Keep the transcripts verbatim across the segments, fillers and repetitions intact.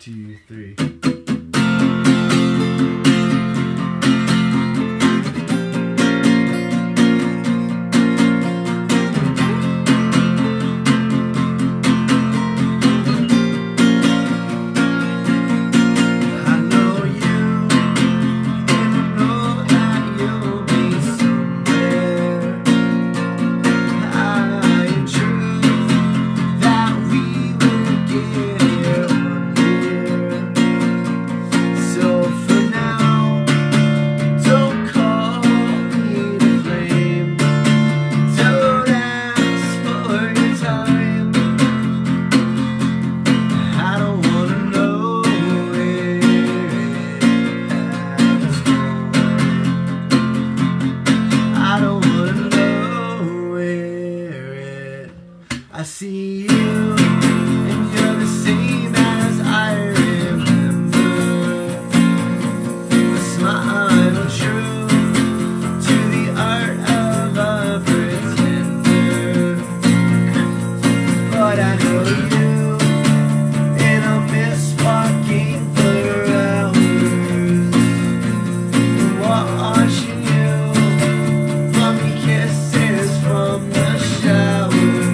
two, three. I see you, and you're the same as I remember. A smile true to the art of a pretender. But I know you, and I'll miss walking for hours, watching you, bumpy kisses from the shower.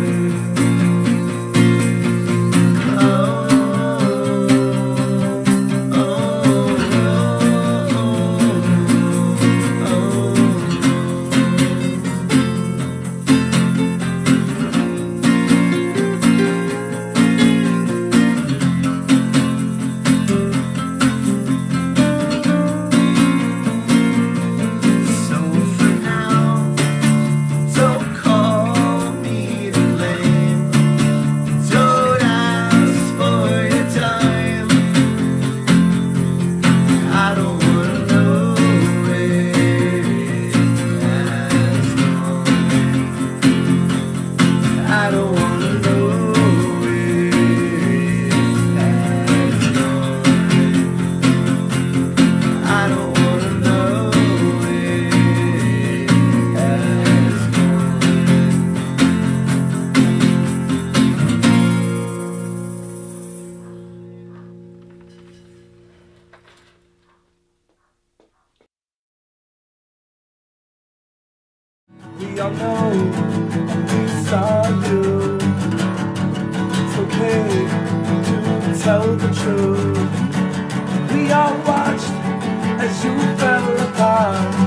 We all know we saw you. It's okay to tell the truth. We all watched as you fell apart.